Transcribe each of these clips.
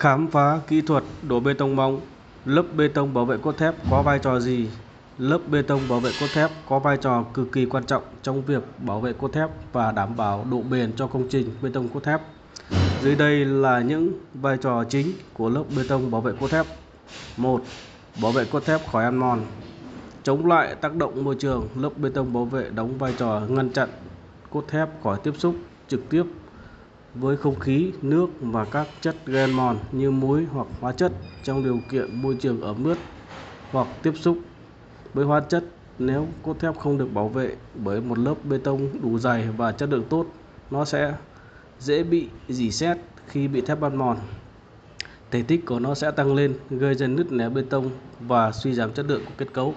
Khám phá kỹ thuật đổ bê tông móng. Lớp bê tông bảo vệ cốt thép có vai trò gì? Lớp bê tông bảo vệ cốt thép có vai trò cực kỳ quan trọng trong việc bảo vệ cốt thép và đảm bảo độ bền cho công trình bê tông cốt thép. Dưới đây là những vai trò chính của lớp bê tông bảo vệ cốt thép. 1. Bảo vệ cốt thép khỏi ăn mòn. Chống lại tác động môi trường, lớp bê tông bảo vệ đóng vai trò ngăn chặn cốt thép khỏi tiếp xúc trực tiếp với không khí, nước và các chất gây ăn mòn như muối hoặc hóa chất trong điều kiện môi trường ẩm ướt, hoặc tiếp xúc với hóa chất nếu cốt thép không được bảo vệ bởi một lớp bê tông đủ dày và chất lượng tốt, nó sẽ dễ bị rỉ sét khi bị thép ăn mòn. Thể tích của nó sẽ tăng lên, gây ra nứt nẻ bê tông và suy giảm chất lượng của kết cấu.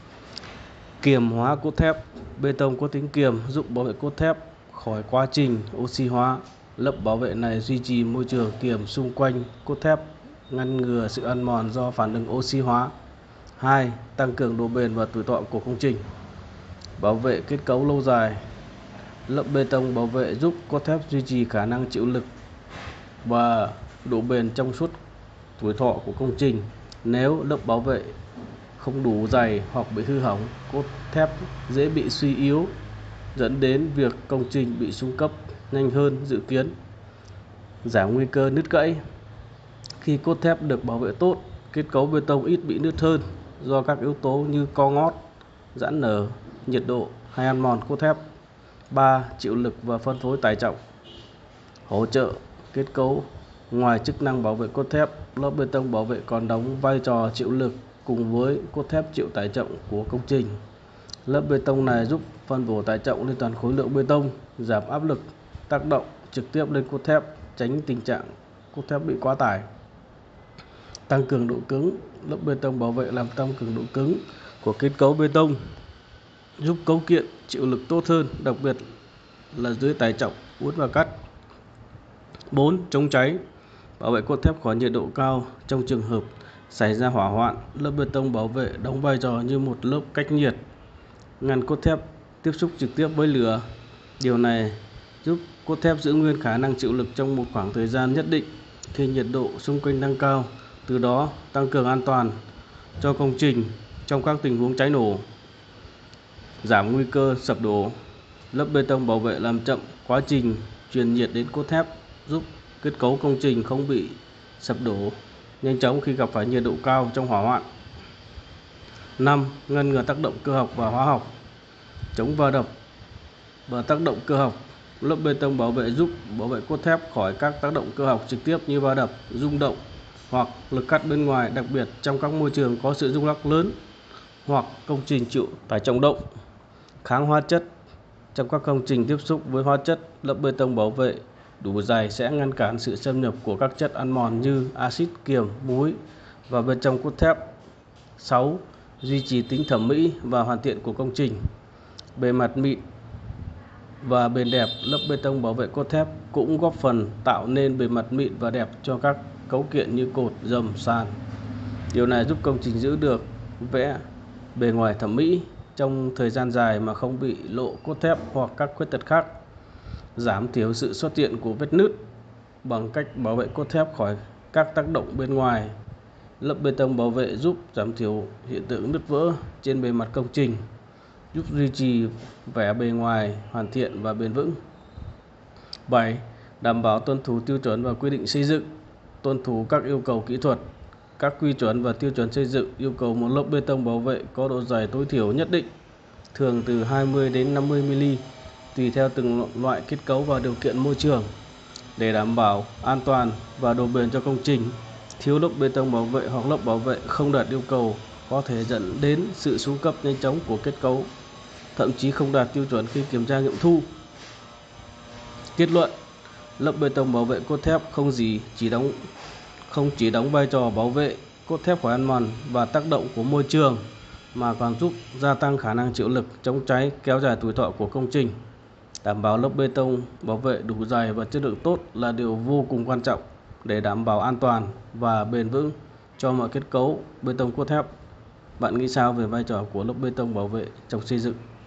Kiềm hóa cốt thép. Bê tông có tính kiềm giúp bảo vệ cốt thép khỏi quá trình oxy hóa. Lớp bảo vệ này duy trì môi trường kiềm xung quanh cốt thép, ngăn ngừa sự ăn mòn do phản ứng oxy hóa. 2. Tăng cường độ bền và tuổi thọ của công trình. Bảo vệ kết cấu lâu dài. Lớp bê tông bảo vệ giúp cốt thép duy trì khả năng chịu lực và độ bền trong suốt tuổi thọ của công trình. Nếu lớp bảo vệ không đủ dày hoặc bị hư hỏng, cốt thép dễ bị suy yếu, dẫn đến việc công trình bị xuống cấp nhanh hơn dự kiến. Giảm nguy cơ nứt gãy. Khi cốt thép được bảo vệ tốt, kết cấu bê tông ít bị nứt hơn do các yếu tố như co ngót, giãn nở, nhiệt độ hay ăn mòn cốt thép. 3. Chịu lực và phân phối tải trọng. Hỗ trợ kết cấu. Ngoài chức năng bảo vệ cốt thép, lớp bê tông bảo vệ còn đóng vai trò chịu lực cùng với cốt thép chịu tải trọng của công trình. Lớp bê tông này giúp phân bổ tải trọng lên toàn khối lượng bê tông, giảm áp lực tác động trực tiếp lên cốt thép, tránh tình trạng cốt thép bị quá tải. Tăng cường độ cứng. Lớp bê tông bảo vệ làm tăng cường độ cứng của kết cấu bê tông, giúp cấu kiện chịu lực tốt hơn, đặc biệt là dưới tải trọng uốn và cắt. 4. Chống cháy. Bảo vệ cốt thép khỏi nhiệt độ cao. Trong trường hợp xảy ra hỏa hoạn, lớp bê tông bảo vệ đóng vai trò như một lớp cách nhiệt, ngăn cốt thép tiếp xúc trực tiếp với lửa. Điều này giúp cốt thép giữ nguyên khả năng chịu lực trong một khoảng thời gian nhất định khi nhiệt độ xung quanh tăng cao, từ đó tăng cường an toàn cho công trình trong các tình huống cháy nổ. Giảm nguy cơ sập đổ. Lớp bê tông bảo vệ làm chậm quá trình truyền nhiệt đến cốt thép, giúp kết cấu công trình không bị sập đổ nhanh chóng khi gặp phải nhiệt độ cao trong hỏa hoạn. 5. Ngăn ngừa tác động cơ học và hóa học. Chống va đập và tác động cơ học. Lớp bê tông bảo vệ giúp bảo vệ cốt thép khỏi các tác động cơ học trực tiếp như va đập, rung động hoặc lực cắt bên ngoài, đặc biệt trong các môi trường có sự rung lắc lớn hoặc công trình chịu tải trọng động. Kháng hóa chất. Trong các công trình tiếp xúc với hóa chất, lớp bê tông bảo vệ đủ dày sẽ ngăn cản sự xâm nhập của các chất ăn mòn như axit, kiềm, muối vào bên trong cốt thép. 6. Duy trì tính thẩm mỹ và hoàn thiện của công trình. Bề mặt mịn và bền đẹp. Lớp bê tông bảo vệ cốt thép cũng góp phần tạo nên bề mặt mịn và đẹp cho các cấu kiện như cột, rầm, sàn. Điều này giúp công trình giữ được vẻ bề ngoài thẩm mỹ trong thời gian dài mà không bị lộ cốt thép hoặc các khuyết tật khác. Giảm thiểu sự xuất hiện của vết nứt bằng cách bảo vệ cốt thép khỏi các tác động bên ngoài. Lớp bê tông bảo vệ giúp giảm thiểu hiện tượng nứt vỡ trên bề mặt công trình, giúp duy trì vẻ bề ngoài hoàn thiện và bền vững. 7. Đảm bảo tuân thủ tiêu chuẩn và quy định xây dựng. Tuân thủ các yêu cầu kỹ thuật. Các quy chuẩn và tiêu chuẩn xây dựng yêu cầu một lớp bê tông bảo vệ có độ dày tối thiểu nhất định, thường từ 20 đến 50 mm, tùy theo từng loại kết cấu và điều kiện môi trường. Để đảm bảo an toàn và độ bền cho công trình, thiếu lớp bê tông bảo vệ hoặc lớp bảo vệ không đạt yêu cầu có thể dẫn đến sự xuống cấp nhanh chóng của kết cấu, thậm chí không đạt tiêu chuẩn khi kiểm tra nghiệm thu. Kết luận, lớp bê tông bảo vệ cốt thép không chỉ đóng vai trò bảo vệ cốt thép khỏi ăn mòn và tác động của môi trường, mà còn giúp gia tăng khả năng chịu lực, chống cháy, kéo dài tuổi thọ của công trình. Đảm bảo lớp bê tông bảo vệ đủ dày và chất lượng tốt là điều vô cùng quan trọng để đảm bảo an toàn và bền vững cho mọi kết cấu bê tông cốt thép. Bạn nghĩ sao về vai trò của lớp bê tông bảo vệ trong xây dựng?